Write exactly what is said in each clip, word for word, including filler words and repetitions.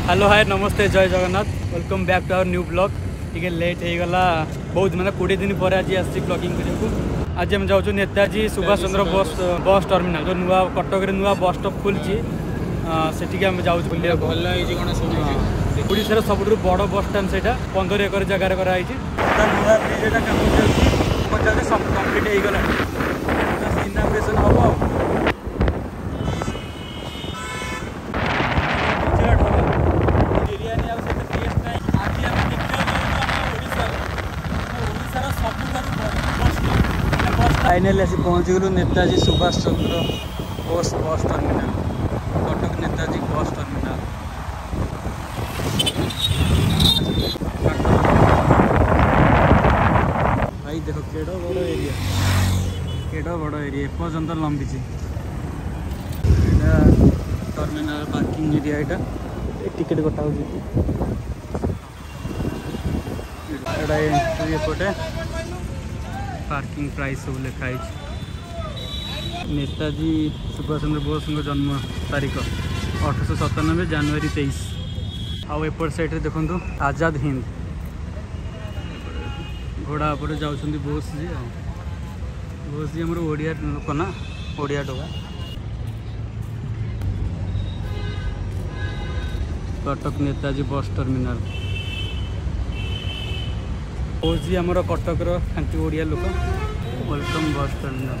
Hello hi नमस्ते जय Jagannath welcome back to our new blog टी लेट हो गला बहुत मैंने कोड़े दिन पर आज आसी ब्लॉगिंग करने आज आम जाऊँ नेताजी सुभाष चंद्र बस बस टर्मिनाल जो नुआ कटक नुआ बस स्टॉप खुलची से आम जाऊँ बुलिया ओडार सब बड़ बस स्टाण्ड से पंद्रह एकर जगार कराई नुआ ब्रिज कम चलती सब कम्प्लीट हो गला इनाग्रेसन हम फाइनली आसी पहुँच गलु नेताजी सुभाष चंद्र बोस बस terminal Cuttack Netaji bus terminal. भाई देख केड़ बड़ एरिया केड़ बड़ एरिया एपर्तंत लंबी टर्मिनाल पार्किंग एरिया यहाँ टिकेट कटा एपटे पार्किंग प्राइस सब लिखाई नेताजी सुभाष चंद्र बोस जन्म तारीख अठरश सतानबे जनवरी तेईस आउ एपट साइड देखु आजाद हिंद घोड़ा पर जाऊँ बोस जी बोस जी आम ओडिया लोक ना ओडिया टोका कटक नेताजी बस टर्मिनाल बोस जी आमर कटक खांटी ओडिया लोक वेलकम बस टर्मिनाल।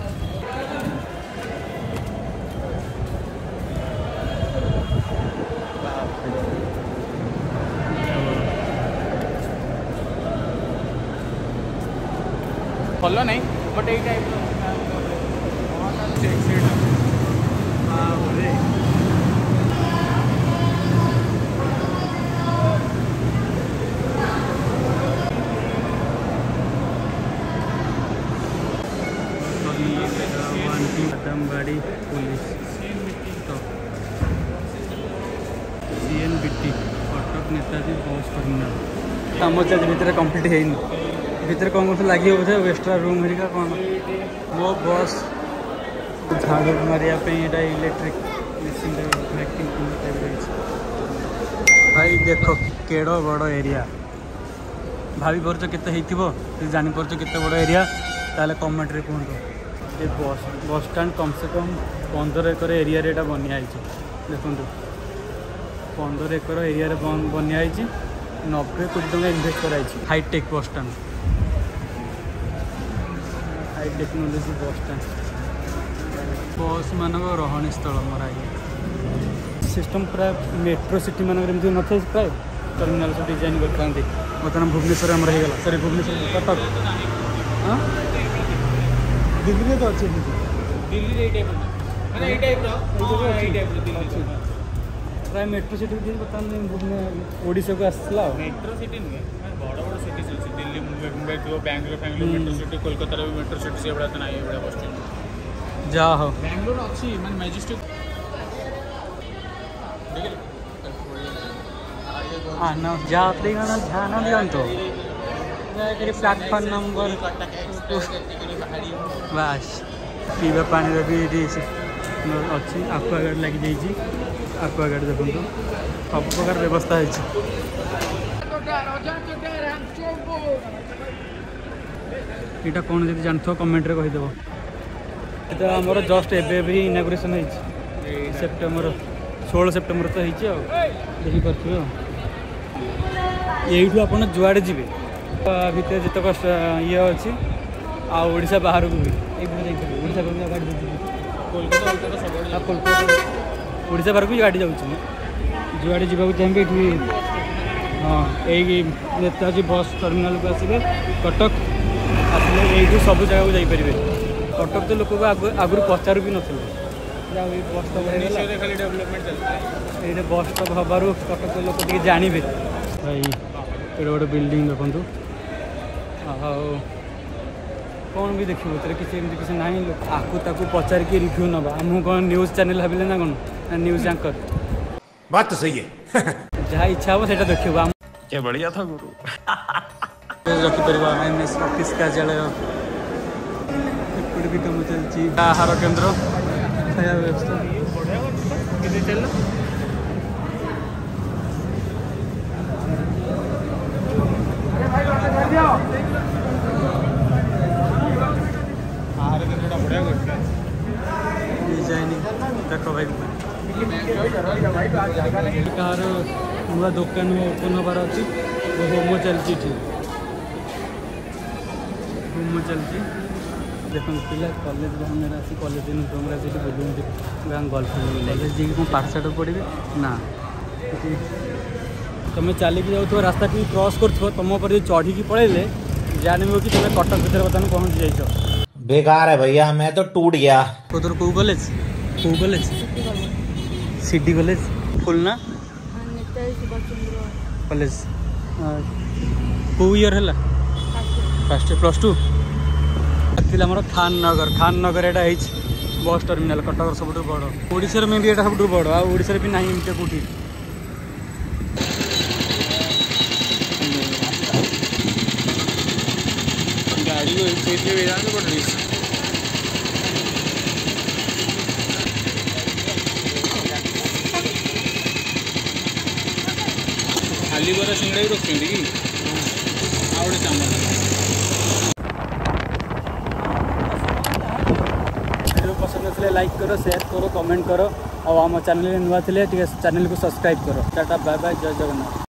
भल नहीं बट यही टाइप आदमबाड़ी police CNBT Cuttack Netaji bus terminal काम चल भितर कंप्लीट है भितर कौन कौन लगे बोधे एक्स्ट्रा रूम हरिका कौन मो बस झाड़ू मारे इलेक्ट्रिक मेसीन भाई देख केड़ बड़ एरिया भाभी पार्छ के जानी पार्छ केते बड़ एरिया ताले कमेंट रे कहूँ ये बस बस स्टाण्ड कम से कम पंद्रह एकर एरिया रे बनिया देखो पंद्रह एकर एरिया रे बनिया नब्बे कोटी टका इनभेस्ट कराई hi tech bus stand high technology bus stand bus मान रहणी स्थल मरा सिस्टम प्राय मेट्रो सिटी मानक न थे प्राय टर्मिनाल सब डिजाइन करते बर्तमान भुवनेश्वर आमर हो गला सॉरी भुवनेश्वर कटक हाँ दिल्ली तो अच्छे दिल्ली प्राय मेट्रो सिटी बर्तमान ओडिशा को आसला मेट्रो सिटी नुहे बड़ बड़ सिटी दिल्ली मुंबई मुंबई थी बैंगलोर फैंगलोर मेट्रो सिटी कोलकाता भी मेट्रो सिटी से बड़ा ना ये बड़ा बस स्टैंड जा हो बैंगलोर अच्छी मान मैजेस्टिक आना जाते गाना ध्यान दियंतो प्लाटफर्म नंबर बास पीवा पानी भी अच्छी आक्वागार्ड लगी आक्वागार्ड देखो सब प्रकार व्यवस्था है यहाँ कौन जब जान कमेंट रे कहीदेव ये आमर जस्ट एबे भी इनागुरेसन हो सेप्टेम्बर षोल सेप्टेम्बर तो हो देखिपे यू आप जुआड़े जी भितर जितक ये अच्छी आशा बाहर को भी ओडिशा को गाड़ी कोलकाता ओडिशा बाहर को गाड़ी जाऊँ जुआड़े जावाक चाहिए ये हाँ यही नेताजी बस टर्मिनाल को आसवे कटक आसले यू सब जगह को जापरेंगे कटक तो लोक आगुरी पचारू भी नथिले बस स्टॉप ये बस स्टॉप हबार कटक लोक टे जानवे भाई ये गोटे बिल्डिंग देखु कौन भी देखिए किसी किसी ना आपको ताकू पचार के रिव्यू नवा आमको कौन न्यूज चैनल भाविले ना कौन न्यूज एंकर बात तो सही है जहाँ इच्छा हम से देखा क्या बढ़िया था गुरु रखिपर एम एस ऑफिस कार्यालय भी कम चलती आहार केन्द्र खाया व्यवस्था कहार नुआ दुकान ओपन हबार अच्छी होम चलती होम चलती देखो पिला कॉलेज बाहर आसी कॉलेज यूनिफॉर्म आसी बुलूंगी गाँ गर्लफ्रेंड कॉलेज जी कौन पाठशाठ पढ़ी ना तुम चलिकी जाऊ रास्ता टी क्रॉस कर तुम पर चढ़ी पड़े जानव कि तुम कटक भर बर्तमान पहुँच जाइए। बेकार है भैया मैं तो टूट गया। तो तोर कौ कॉलेज कौ कॉलेज सिटी कॉलेज फुलना कॉलेज कौ इयर है फर्स्ट प्लस टू एक्चुअली आम खान नगर खान नगर एटा बस टर्मिनाल कटक सब बड़ ओडिशा में भी एटा सब बड़ आड़े भी ना एमती कौटी गाड़ी को खाली बरा सिंगड़ा भी रखते कि आउटे सामान वीडियो पसंद आसले लाइक करो शेयर करो कमेंट करो और आम चैनल नुआ थे चैनल को सब्सक्राइब करो टाटा बाय बाय जय जगन्नाथ।